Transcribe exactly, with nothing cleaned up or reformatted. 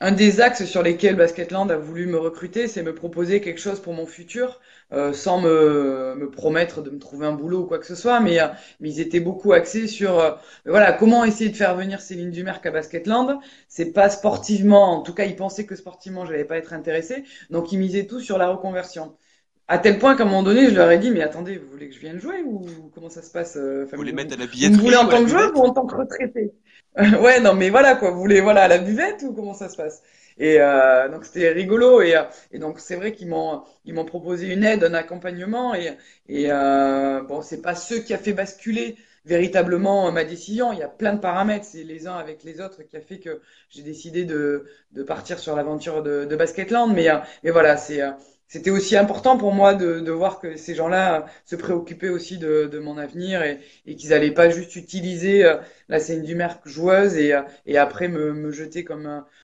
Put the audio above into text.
un des axes sur lesquels Basketland a voulu me recruter, c'est me proposer quelque chose pour mon futur, euh, sans me, me promettre de me trouver un boulot ou quoi que ce soit, mais, euh, mais ils étaient beaucoup axés sur, euh, voilà, comment essayer de faire venir Céline Dumerc à Basketland. C'est pas sportivement, en tout cas, ils pensaient que sportivement, je n'allais pas être intéressé, donc ils misaient tout sur la reconversion. À tel point qu'à un moment donné, je leur ai dit, mais attendez, vous voulez que je vienne jouer ou comment ça se passe? euh, Enfin, Vous les vous, mettez à la vous me voulez billetterie en ou à la tant que joueur ou buvette? en tant que retraité? Ouais, non, mais voilà quoi. Vous voulez voilà à la buvette ou comment ça se passe? Et euh, donc c'était rigolo et, euh, et donc c'est vrai qu'ils m'ont ils m'ont proposé une aide, un accompagnement et et euh, bon c'est pas ce qui a fait basculer véritablement euh, ma décision. Il y a plein de paramètres, c'est les uns avec les autres qui a fait que j'ai décidé de de partir sur l'aventure de, de Basketland. Mais euh, mais voilà c'est euh, c'était aussi important pour moi de, de voir que ces gens-là euh, se préoccupaient aussi de, de mon avenir et, et qu'ils allaient pas juste utiliser euh, là c'est une Dumerc joueuse et, euh, et après me, me jeter comme un,